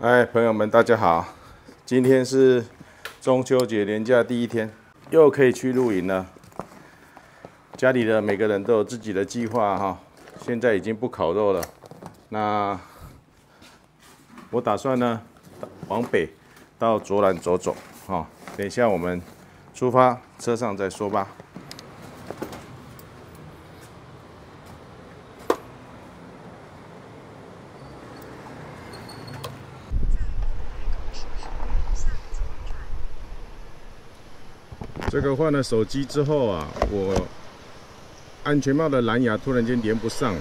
嗨，朋友们，大家好！今天是中秋节连假第一天，又可以去露营了。家里的每个人都有自己的计划哈。现在已经不烤肉了，那我打算呢往北到卓兰走走哈。等一下我们出发，车上再说吧。 这个换了手机之后啊，我安全帽的蓝牙突然间连不上。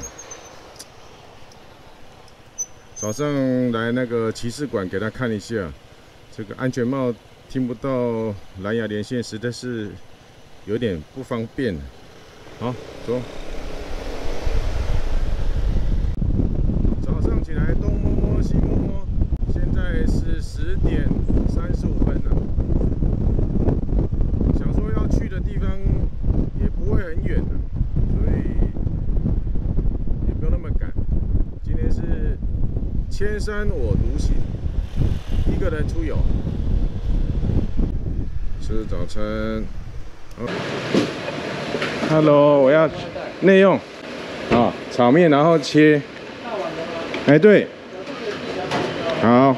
早上来那个骑士馆给他看一下，这个安全帽听不到蓝牙连线，实在是有点不方便。好，走。早上起来东摸摸西摸摸，现在是10点35分了。 去的地方也不会很远的，所以也不用那么赶。今天是千山我独行，一个人出游，吃早餐。Hello， 我要内用啊，炒面，然后切。哎，对，好。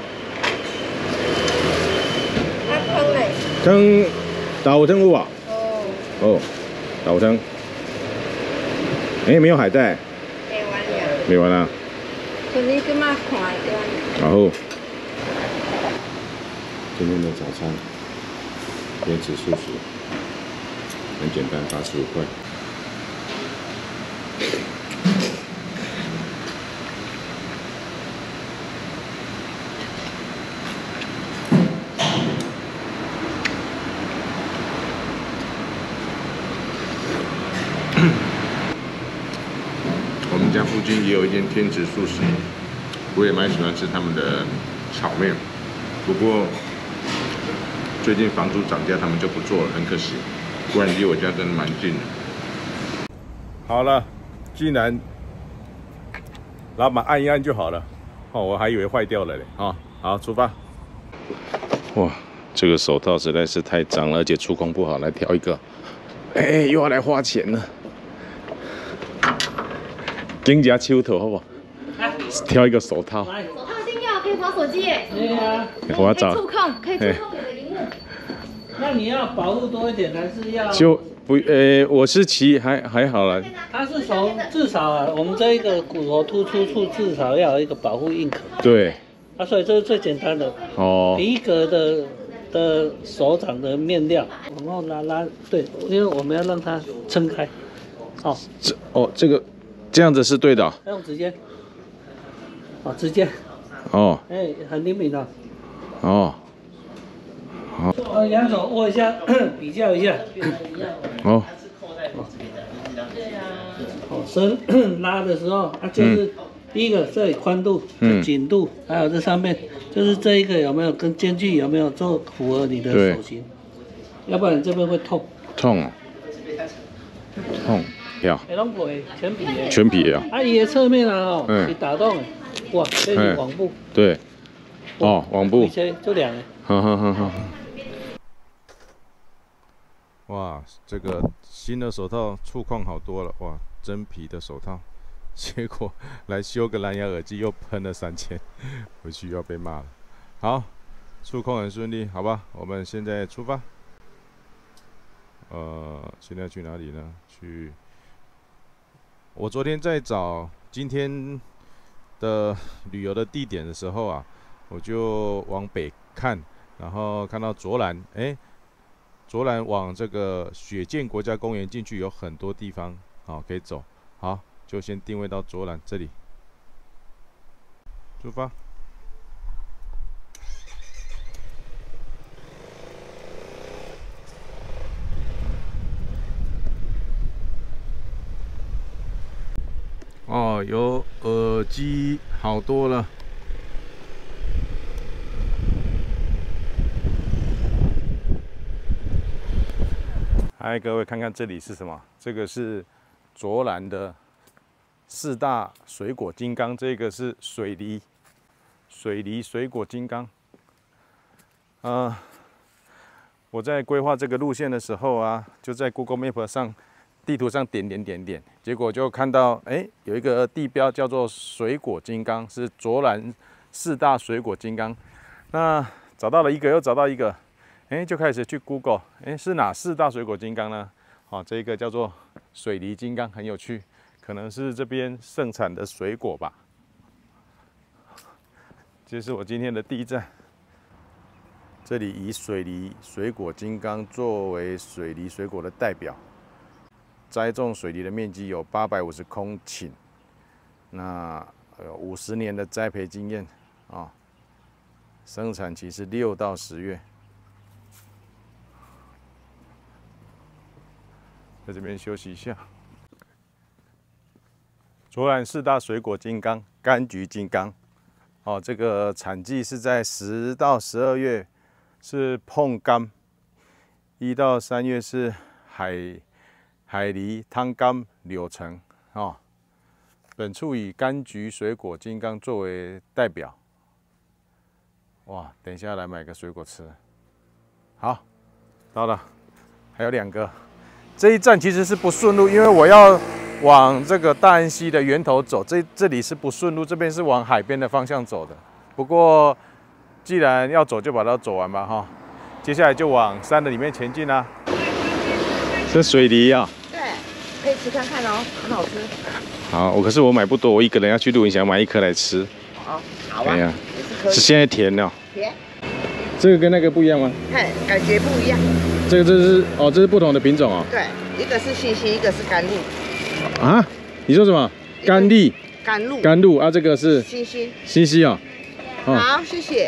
汤豆汤有啊？ 哦，豆汤。哎，没有海带。没完了。没完了。你干嘛看的？然后，今天的早餐，原始素食，很简单，85块。我们家附近也有一间天池素食，我也蛮喜欢吃他们的炒面。不过最近房租涨价，他们就不做了，很可惜。不然离我家真的蛮近的。好了，竟然老板按一按就好了。哦，我还以为坏掉了嘞。哦，好，出发。哇，这个手套实在是太脏了，而且触控不好，来挑一个。哎，又要来花钱了。 跟人家手套好不好？挑一个手套。手套一定要可以滑手机耶。对呀。我要找。可以触控，可以触控你的荧幕。 那你要保护多一点，还是要？ 就不我是骑还好啦。 它是从至少啊，我们这一个骨头突出处至少要有一个保护硬壳。 对。 啊，所以这是最简单的。哦。皮革的手掌的面料，然后拉，对，因为我们要让它撑开。哦。 这个。 这样子是对的、哦。 用指尖，哦，指尖， 哦， 哎，很灵敏的。 哦，好。 两手握一下，比较一下。 哦。 哦，伸拉的时候，啊，就是第一个这里宽度、紧度，还有这上面，就是这一个有没有跟间距有没有做符合你的手型，要不然你这边会痛。痛哦。痛。 全皮啊！ 啊，伊的侧面啊，哦，是打洞的，哇，这是网布。 对。哦，网布。 就两个。 好。哇，这个新的手套触控好多了，哇，真皮的手套，结果来修个蓝牙耳机又喷了3000，回去又要被骂了。好，触控很顺利，好吧，我们现在出发。现在去哪里呢？去。 我昨天在找今天的旅游的地点的时候啊，我就往北看，然后看到卓兰，卓兰往这个雪见国家公园进去有很多地方，好可以走，好就先定位到卓兰这里，出发。 哦，有耳机好多了。嗨，各位看看这里是什么？这个是卓兰的4大水果金刚，这个是水梨， 水梨水果金刚。我在规划这个路线的时候啊，就在 Google Map 上地图上点，结果就看到有一个地标叫做水果金刚，是卓兰4大水果金刚。那找到了一个，又找到一个，就开始去 Google， 是哪4大水果金刚呢？这个叫做水梨金刚，很有趣，可能是这边盛产的水果吧。这是我今天的第一站。这里以水梨水果金刚作为水梨水果的代表，栽种水梨的面积有850公顷，那有50年的栽培经验啊，生产期是6到10月。在这边休息一下。卓兰4大水果金刚，柑橘金刚，这个产季是在10到12月。是椪柑，1到3月是海梨、汤柑、柳橙本处以柑橘水果金刚作为代表。哇，等一下来买个水果吃。好，到了，还有2个。这一站其实是不顺路，因为我要往这个大安溪的源头走，这里是不顺路，这边是往海边的方向走的。不过既然要走，就把它走完吧哈。接下来就往山的里面前进啦。这水梨啊， 对，可以吃看看哦，很好吃。 好，可是我买不多，我一个人要去露营，想买1颗来吃。 哦，好啊，也是可以。 是现在甜哦。 甜。 这个跟那个不一样吗？ 看，感觉不一样。 这是不同的品种哦。 对，一个是星星，一个是甘露。 啊？你说什么？甘栗。甘露啊，这个是星星。 星星啊。 好，谢谢。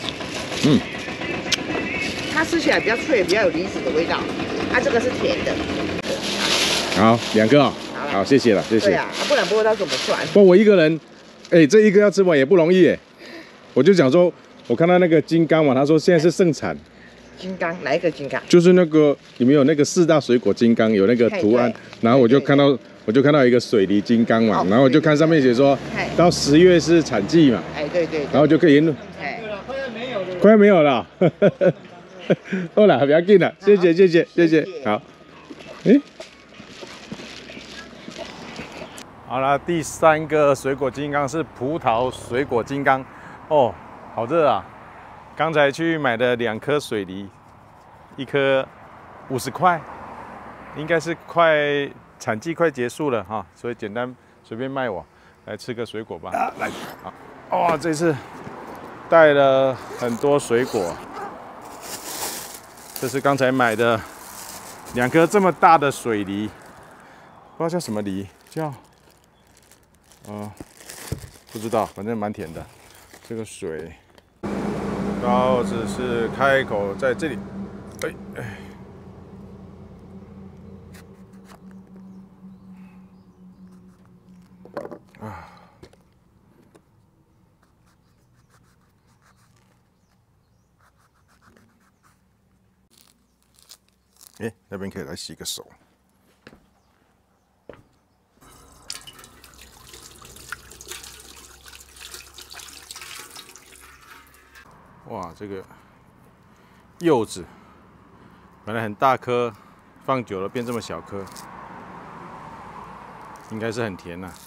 它吃起来比较脆，比较有梨子的味道。这个是甜的。 好，2个啊。好，谢谢了，谢谢。 对啊，不然不知道怎么算。 不，我一个人，这一个要吃完也不容易耶。我就讲说，我看到那个金刚嘛，他说现在是盛产。 金刚哪一个金刚？ 就是那个里面有那个4大水果金刚，有那个图案，然后我就看到一个水梨金刚嘛，然后我就看上面写说，到10月是产季嘛， 对， 然后就可以沿路。快要没有了，好了，不要紧了，谢谢，好。好了，第3个水果金刚是葡萄水果金刚，哦，好热啊！刚才去买的2颗水梨，1颗50块，应该是产季快结束了哈，所以简单随便卖我，来吃个水果吧。来，好，哇，这次带了很多水果，这是刚才买的2颗这么大的水梨，不知道叫什么梨，叫不知道，反正蛮甜的。这个水，刀子是开口在这里，那边可以来洗个手。哇，这个柚子本来很大颗，放久了变这么小颗，应该是很甜呐。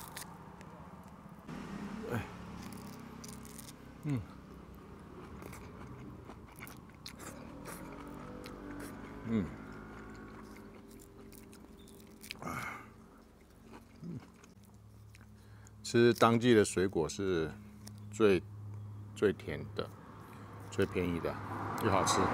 吃当季的水果是最甜的。最便宜的，又好吃。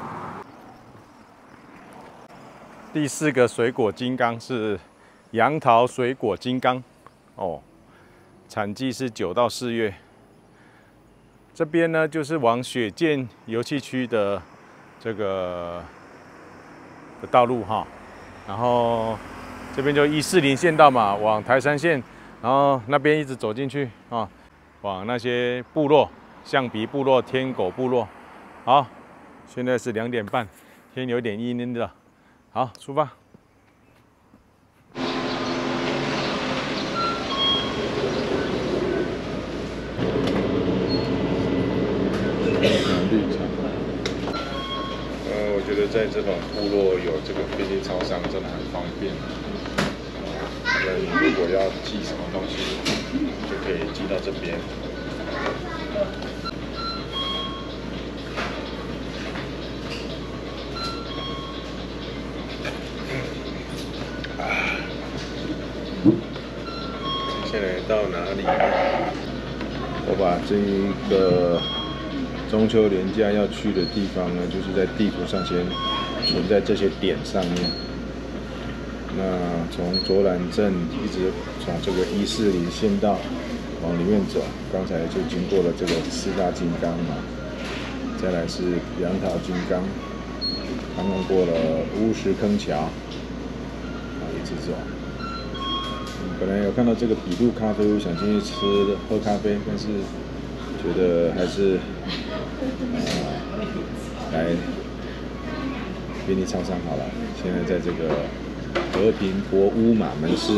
第4个水果金刚是杨桃水果金刚，产季是9到4月。这边呢就是往雪见油气区的这个的道路哈，然后这边就140县道嘛，往台山县，然后那边一直走进去啊，往那些部落。象鼻部落、天狗部落，好，现在是2点半，天有点阴阴的，好，出发。 在这种部落有这个便利超商，真的很方便。他们如果要寄什么东西，就可以寄到这边。现在到哪里了？我把这一个中秋连假要去的地方呢，就是在地图上先存在这些点上面。那从卓兰镇一直从这个140县道往里面走，刚才就经过了这个4大金刚嘛，再来是杨桃金刚，刚刚过了乌石坑桥，一直走。本来有看到这个比路咖啡，我想进去喝咖啡，但是觉得还是来便利超商好了。现在在这个和平博乌马门市，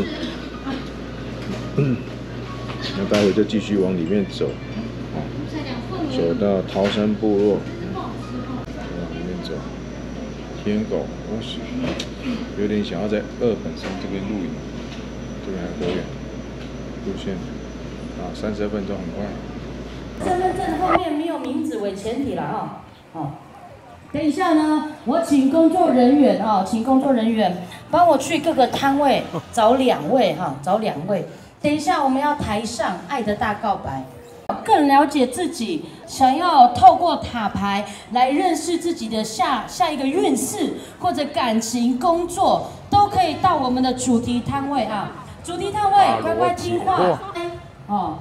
那待会就继续往里面走，走到桃山部落，往里面走。天狗，我有点想要在2本山这边露营。这边还有多远？路线30分钟，很快。 身份证后面没有名字为前提了哈。好，等一下呢，我请工作人员帮我去各个摊位找2位哈，找2位。等一下我们要台上爱的大告白，更了解自己，想要透过塔牌来认识自己的下一个运势或者感情、工作，都可以到我们的主题摊位啊。主题摊位，乖乖听话。哦，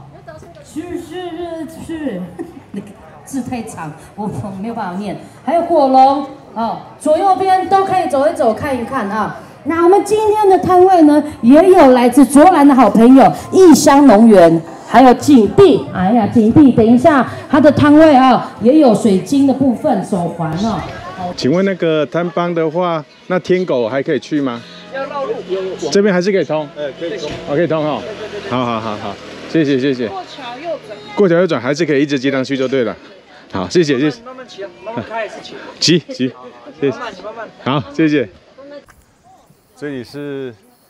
是，那个字太长，我没有办法念。还有火龙哦，左右边都可以走一走，看一看啊。那我们今天的摊位呢，也有来自卓兰的好朋友异乡农园，还有景帝。哎呀，景帝，等一下他的摊位啊，也有水晶的部分手环哦。 请问那个摊帮的话，那天狗还可以去吗？要绕路，这边还是可以通，可以通，可以通哈。好，谢谢。过桥右转还是可以一直接上去就对了。好，谢谢。慢慢骑啊，慢慢开也是骑。骑，谢谢。慢慢。好，谢谢。这里是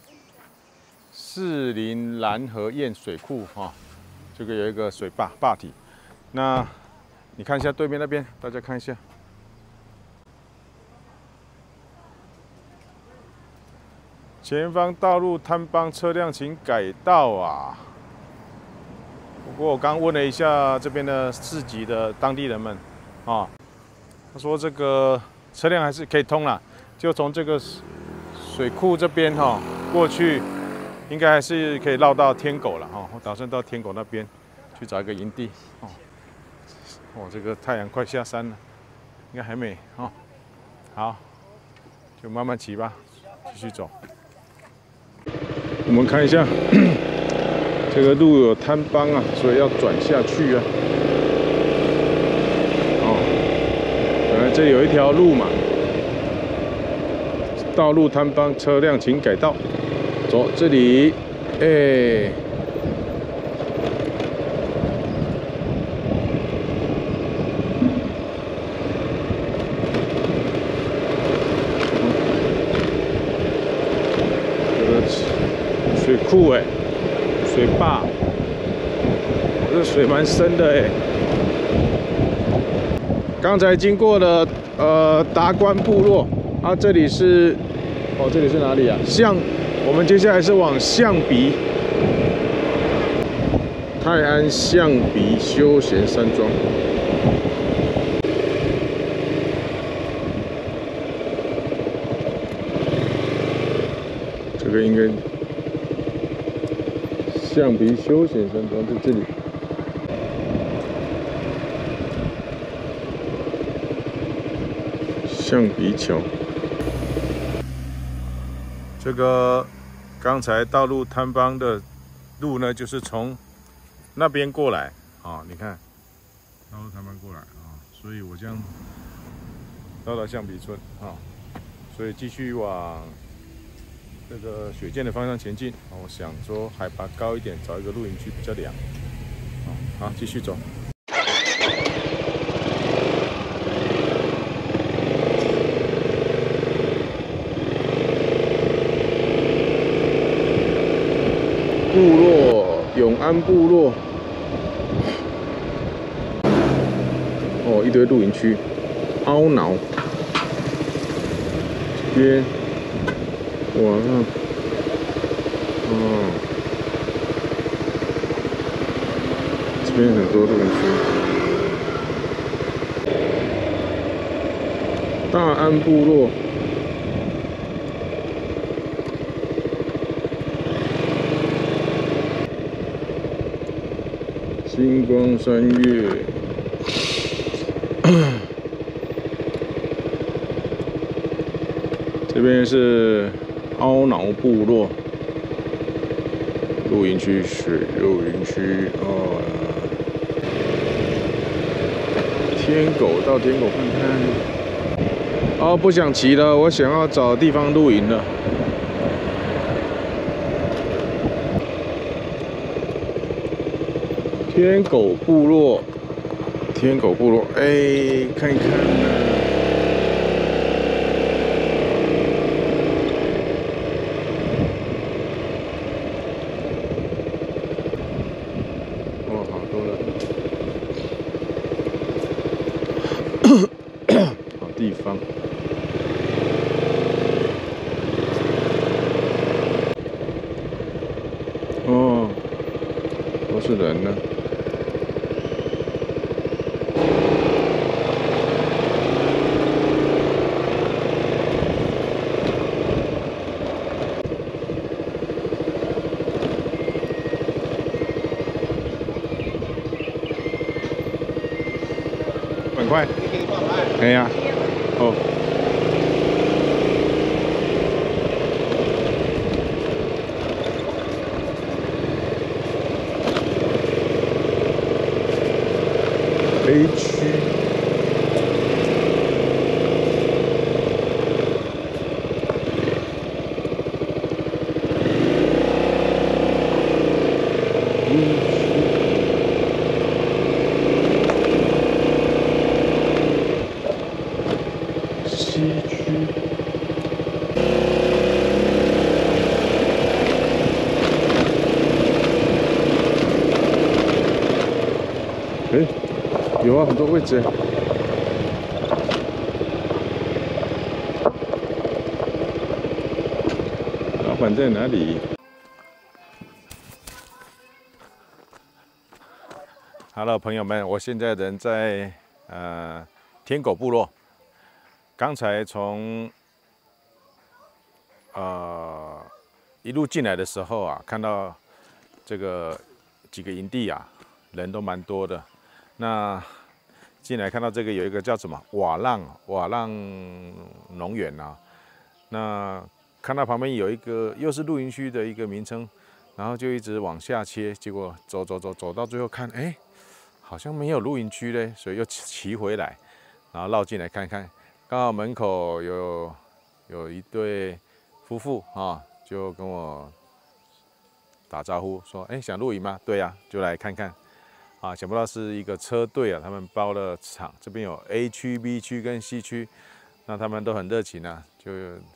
士林蓝河堰水库哈，这个有一个水坝体。那你看一下对面那边，大家看一下。前方道路摊帮车辆请改道啊！不过我刚问了一下这边的市集的当地人们，他说这个车辆还是可以通啦，就从这个水库这边过去，应该还是可以绕到天狗了我打算到天狗那边去找一个营地这个太阳快下山了，应该还没好，就慢慢骑吧，继续走。我们看一下，这个路有摊帮啊，所以要转下去啊。本来这里有一条路嘛，道路摊帮车辆请改道。走这里，水库水坝，这水蛮深的刚才经过了达官部落这里是这里是哪里啊？我们接下来是往象鼻，泰安象鼻休闲山庄。这个应该。象鼻休闲山庄在这里，象鼻桥。这个刚才道路摊帮的路呢，就是从那边过来你看，道路摊帮过来所以我这样到了象鼻村所以继续往这个雪见的方向前进我想说海拔高一点，找一个露营区比较凉。好，继续走。 部落，永安部落。哦，一堆露营区，凹挠。这边，哇，哦，这边很多露营区。大安部落。 星光三月，这边是凹挠部落露营区，水露营区哦。天狗到天狗看看。哦，不想骑了，我想要找地方露营了。 天狗部落，天狗部落，哎，看一看呢。哦，好多人，好地方。哦，都是人呢。 很快，哎呀，哦，A 区，西区。 哎，有啊，很多位置。老板在哪里 ？Hello， 朋友们，我现在人在天狗部落。刚才从一路进来的时候啊，看到这个几个营地啊，人都蛮多的。那进来看到这个有一个叫什么瓦浪农园啊，那看到旁边有一个又是露营区的一个名称，然后就一直往下切，结果走到最后看，哎，好像没有露营区嘞，所以又骑回来，然后绕进来看看，刚好门口有一对夫妇啊，就跟我打招呼说，哎，想露营吗？对呀，就来看看。 啊，想不到是一个车队啊，他们包了场，这边有 A 区、B 区跟 C 区，那他们都很热情啊，就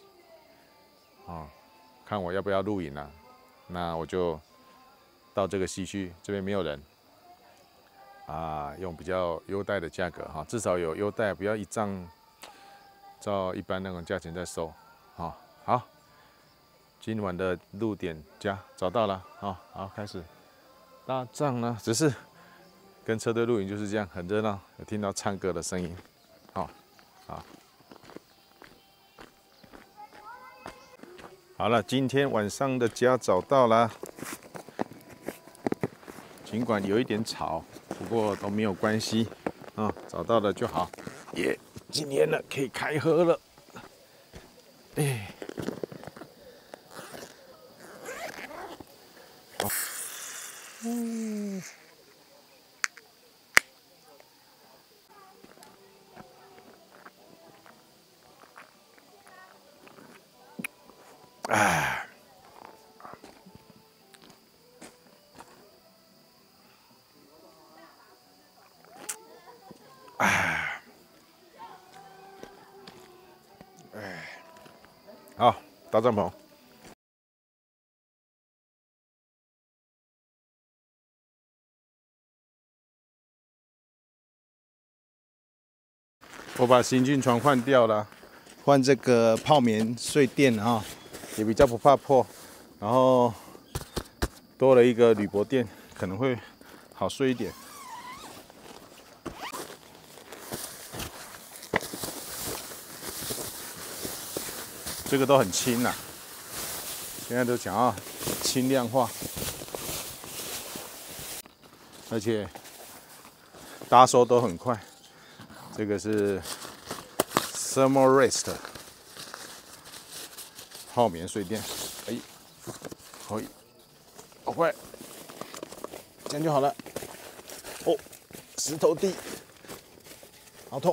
看我要不要露营啊，那我就到这个 C 区，这边没有人，啊，用比较优待的价格哈，至少有优待，不要一仗照一般那种价钱在收，好，今晚的露点家找到了，好，开始搭帐了，只是。 跟车队露营就是这样，很热闹，有听到唱歌的声音。好了，今天晚上的家找到了，尽管有一点吵，不过都没有关系啊，找到了就好。耶，今天呢可以开喝了，哎。 好，搭帐篷。 我把行军床换掉了，换这个泡棉睡垫啊，也比较不怕破。然后多了一个铝箔垫，可能会好睡一点。这个都很轻呐，现在都讲要轻量化，而且搭收都很快。这个是 Thermarest 泡棉睡垫，哎，可以，好快，这样就好了。哦，石头地，好痛。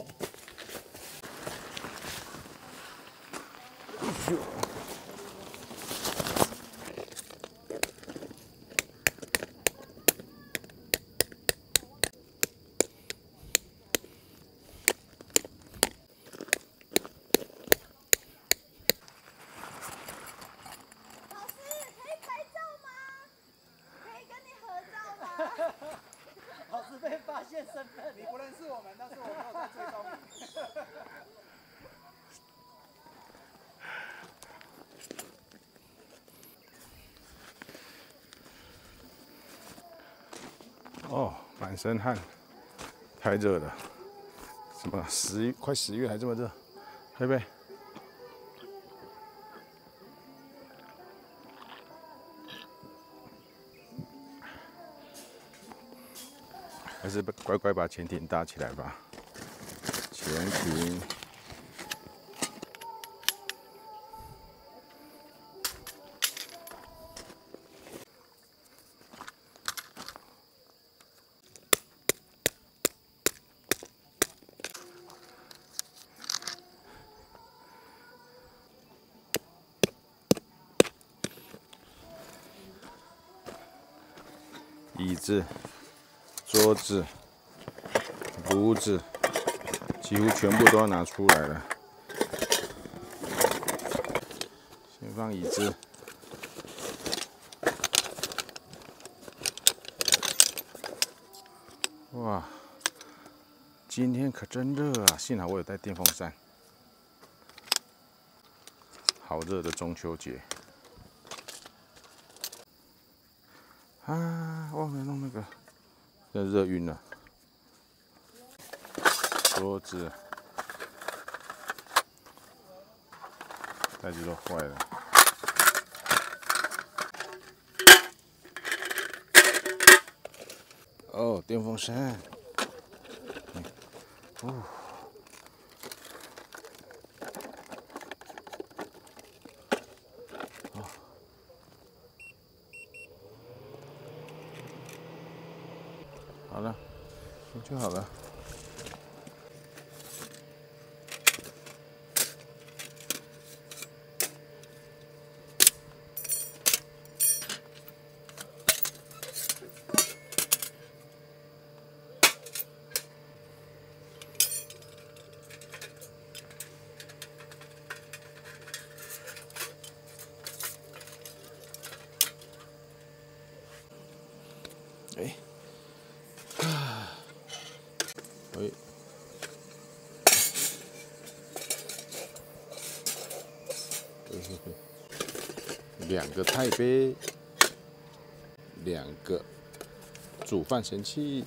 老师被发现身份，你不认识我们，但是我没有在追踪你。哦，满身汗，太热了。什么快10月还这么热？喝一杯。还是乖乖把潜艇搭起来吧。潜艇，椅子。桌子、炉子，几乎全部都要拿出来了。先放椅子，哇，今天可真热啊！幸好我有带电风扇。好热的中秋节啊！忘了弄那个。真热晕了，桌子、袋子都坏了。哦，电风扇，哦，好了，就好了。哎。哎，2个钛杯，2个煮饭神器，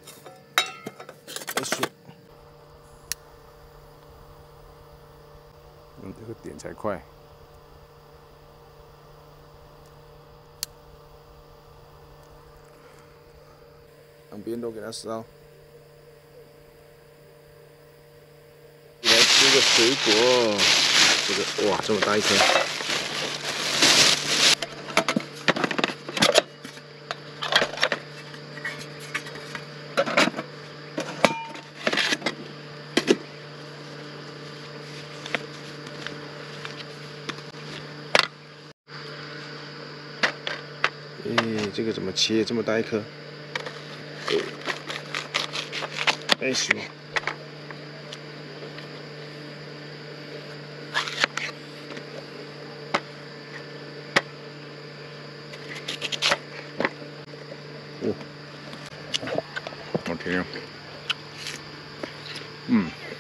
这个点才快。两边都给它烧。这个水果，这个哇，这么大一颗！哎，这个怎么切？这么大一颗？哎，行。哦，好甜啊！嗯。